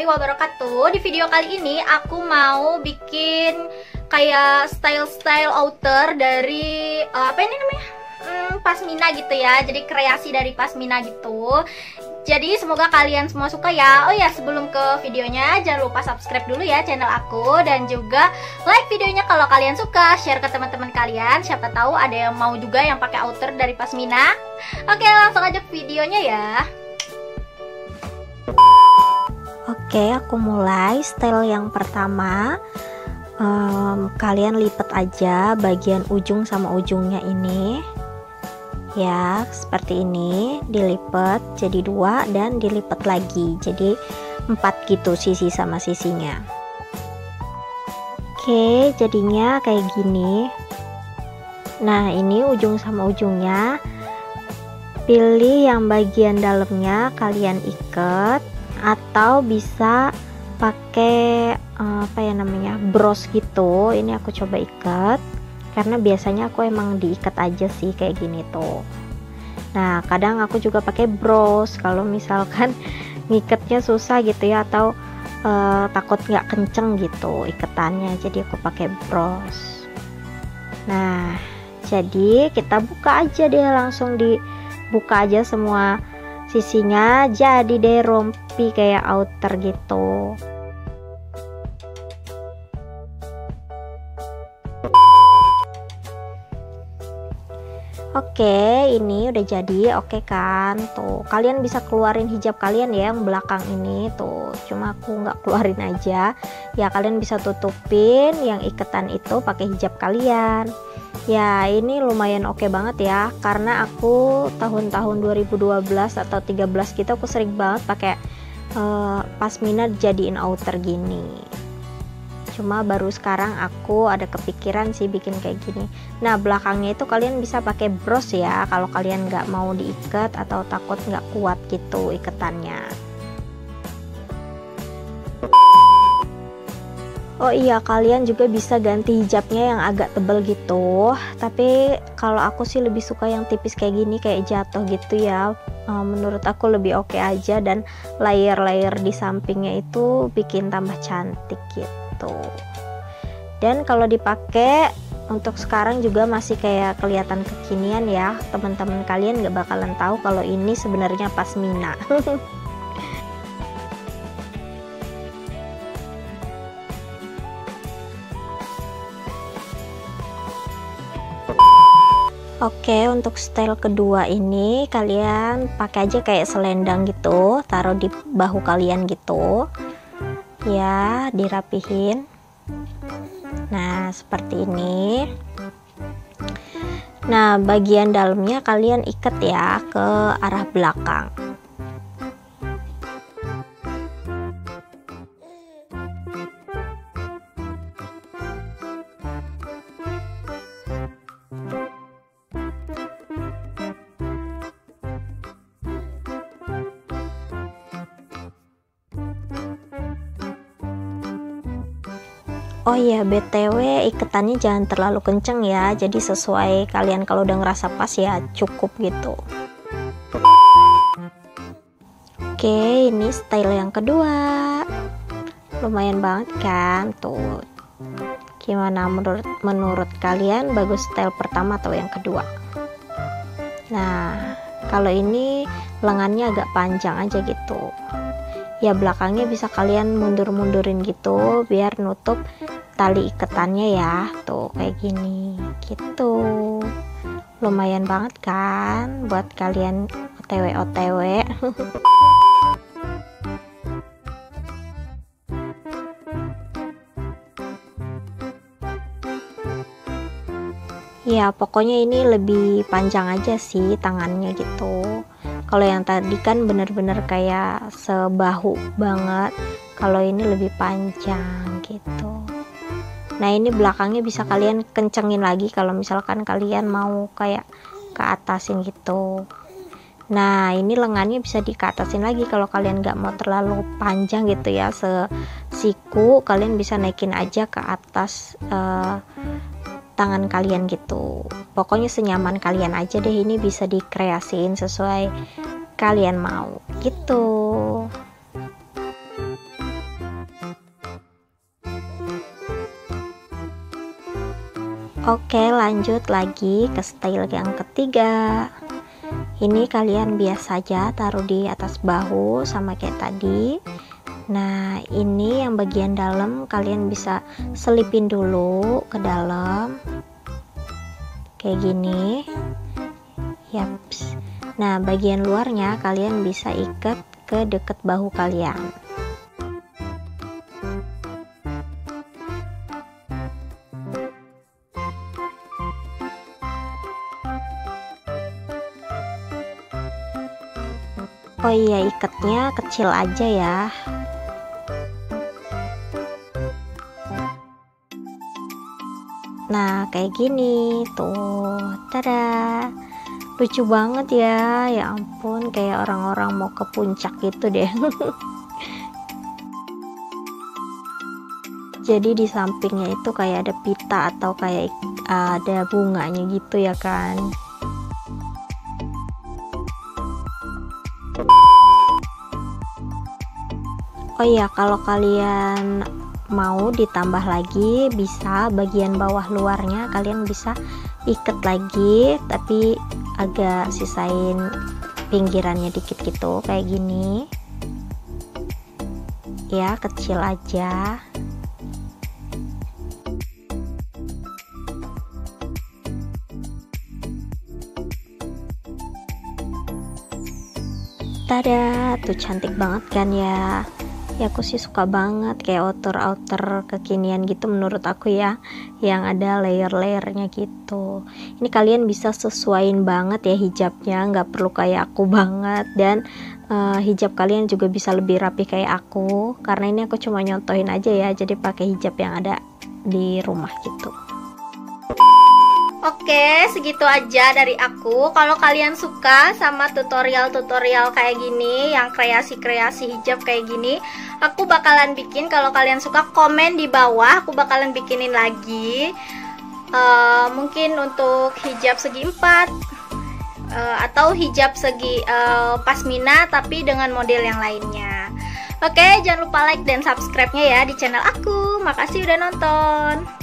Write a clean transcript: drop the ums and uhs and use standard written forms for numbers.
wabarakatuh. Di video kali ini aku mau bikin kayak style-style outer dari apa ini namanya? Pasmina gitu ya. Jadi kreasi dari pasmina gitu. Jadi semoga kalian semua suka ya. Oh ya, sebelum ke videonya jangan lupa subscribe dulu ya channel aku, dan juga like videonya kalau kalian suka, share ke teman-teman kalian. Siapa tahu ada yang mau juga yang pakai outer dari pasmina. Oke, langsung aja ke videonya ya. Oke, aku mulai. Style yang pertama, kalian lipat aja bagian ujung sama ujungnya ini ya, seperti ini. Dilipat jadi 2 dan dilipat lagi jadi 4 gitu, sisi sama sisinya. Oke, jadinya kayak gini. Nah, ini ujung sama ujungnya, pilih yang bagian dalamnya kalian ikat, atau bisa pakai apa ya namanya, bros gitu. Ini aku coba ikat karena biasanya aku emang diikat aja sih kayak gini tuh. Nah, kadang aku juga pakai bros kalau misalkan ngikatnya susah gitu ya, atau takut nggak kenceng gitu ikatannya, jadi aku pakai bros. Nah, jadi kita buka aja deh, langsung dibuka aja semua sisinya, jadi deh rompi kayak outer gitu. Oke, ini udah jadi. Oke kan, tuh kalian bisa keluarin hijab kalian ya yang belakang ini tuh, cuma aku nggak keluarin aja ya. Kalian bisa tutupin yang iketan itu pakai hijab kalian ya. Ini lumayan oke banget ya, karena aku tahun-tahun 2012 atau 13 gitu aku sering banget pakai pasmina jadiin outer gini. Cuma baru sekarang aku ada kepikiran sih bikin kayak gini. Nah, belakangnya itu kalian bisa pakai bros ya kalau kalian nggak mau diikat atau takut nggak kuat gitu iketannya. Oh iya, kalian juga bisa ganti hijabnya yang agak tebel gitu, tapi kalau aku sih lebih suka yang tipis kayak gini, kayak jatuh gitu ya. Menurut aku lebih oke aja, dan layer-layer di sampingnya itu bikin tambah cantik gitu. Dan kalau dipakai untuk sekarang juga masih kayak kelihatan kekinian ya. Teman-teman kalian nggak bakalan tahu kalau ini sebenarnya pasmina. Oke, untuk style kedua ini kalian pakai aja kayak selendang gitu, taruh di bahu kalian gitu ya, dirapihin. Nah, seperti ini. Nah, bagian dalamnya kalian ikat ya ke arah belakang. Oh iya, BTW iketannya jangan terlalu kenceng ya, jadi sesuai kalian, kalau udah ngerasa pas ya cukup gitu. Oke, ini style yang kedua. Lumayan banget kan tuh. Gimana menurut kalian, bagus style pertama atau yang kedua? Nah, kalau ini lengannya agak panjang aja gitu ya, belakangnya bisa kalian mundur-mundurin gitu biar nutup tali iketannya ya, tuh kayak gini gitu. Lumayan banget kan buat kalian OTW. Ya, pokoknya ini lebih panjang aja sih tangannya gitu. Kalau yang tadi kan bener-bener kayak sebahu banget, kalau ini lebih panjang gitu. Nah, ini belakangnya bisa kalian kencengin lagi kalau misalkan kalian mau kayak ke atasin gitu. Nah, ini lengannya bisa dikeatasin lagi kalau kalian nggak mau terlalu panjang gitu ya, sesiku kalian bisa naikin aja ke atas tangan kalian gitu. Pokoknya senyaman kalian aja deh, ini bisa dikreasiin sesuai kalian mau gitu. Oke, lanjut lagi ke style yang ketiga. Ini kalian biasa aja taruh di atas bahu sama kayak tadi. Nah, ini yang bagian dalam kalian bisa selipin dulu ke dalam kayak gini. Yaps. Nah, bagian luarnya kalian bisa ikat ke deket bahu kalian. Oh iya, ikatnya kecil aja ya. Nah, kayak gini tuh. Tada. Lucu banget ya. Ya ampun, kayak orang-orang mau ke puncak gitu deh. Jadi di sampingnya itu kayak ada pita atau kayak ada bunganya gitu ya kan. Oh iya, kalau kalian mau ditambah lagi, bisa bagian bawah luarnya kalian bisa ikat lagi, tapi agak sisain pinggirannya dikit gitu, kayak gini ya, kecil aja. Tada, tuh cantik banget kan ya. Ya aku sih suka banget kayak outer kekinian gitu menurut aku ya, yang ada layer-layernya gitu. Ini kalian bisa sesuaiin banget ya hijabnya, nggak perlu kayak aku banget. Dan hijab kalian juga bisa lebih rapi kayak aku, karena ini aku cuma nyontohin aja ya, jadi pakai hijab yang ada di rumah gitu. Oke, segitu aja dari aku. Kalau kalian suka sama tutorial-tutorial kayak gini, yang kreasi-kreasi hijab kayak gini, aku bakalan bikin. Kalau kalian suka, komen di bawah, aku bakalan bikinin lagi. Mungkin untuk hijab segi 4 atau hijab segi pasmina, tapi dengan model yang lainnya. Oke, jangan lupa like dan subscribe-nya ya di channel aku. Makasih udah nonton.